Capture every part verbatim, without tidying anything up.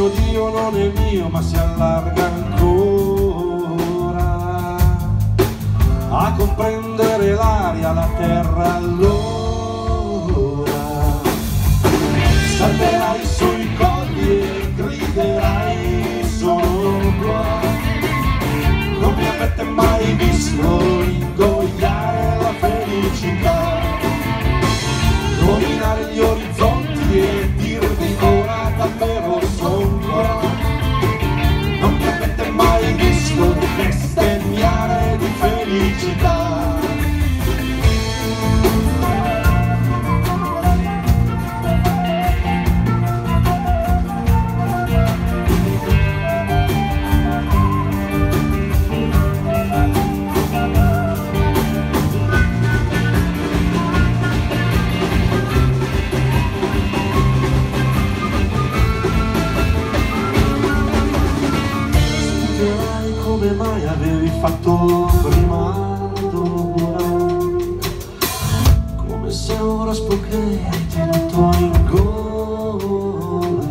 mio Dio non è mio ma si allarga ancora a comprendere l'aria, la terra allora. Salterai sui colli e griderai sono qua, non mi avete mai visto ingoiare la felicità, dominare gli orizzonti e dirvi ora davvero son qua, non mi avete mai visto bestemmiare di felicità. Come mai avevi fatto prima d'ora, come se ora spocchetti tutto in gola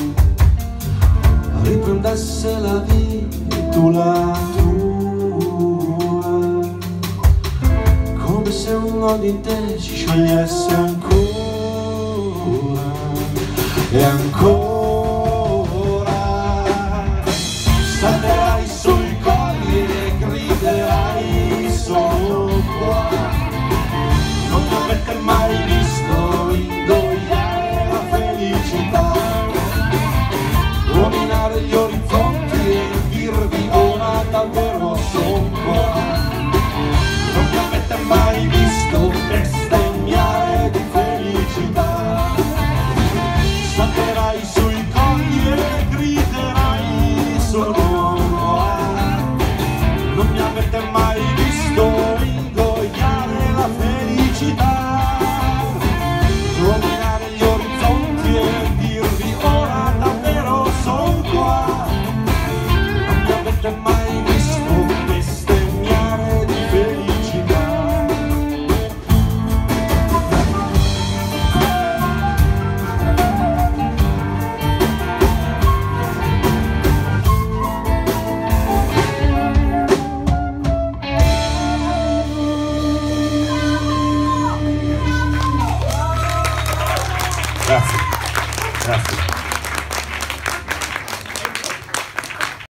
riprendesse la vita tu la tua, come se un nodo in te si sciogliesse ancora e ancora. Salterai sui colli e griderai sono qua, non mi avete mai visto ingoiare la felicità, dominare gli orizzonti e dirvi ora davvero son qua, non mi avete mai visto bestemmiare di felicità. Salterai sui colli e griderai sono